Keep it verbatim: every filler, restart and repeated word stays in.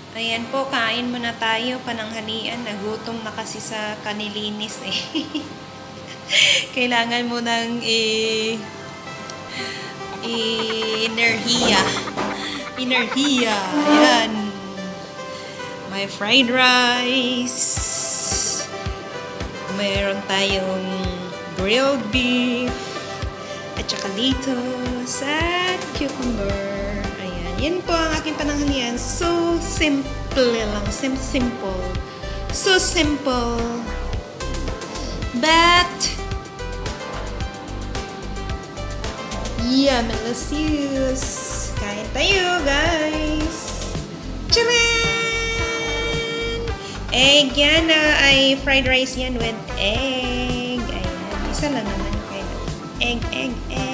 Ayan po, kain muna tayo, pananghalian. Nagutom na kasi sa kanilinis eh. Kailangan mo ng eh, enerhiya. Enerhiya. Ayan. May fried rice. Mayroon tayong grilled beef. At saka lettuce at cucumber. Ayan. Yan po ang aking pananghalian. So simple lang. Sim simple. So simple. But yeah, malasius. Kain tayo, guys. Charan! Egg yan na ay fried rice yan with egg. Ayan. Isa lang naman. Egg, egg, egg.